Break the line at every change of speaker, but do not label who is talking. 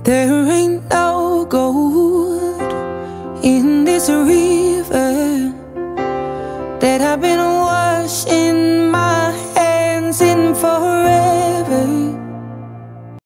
There ain't no gold in this river that I've been washing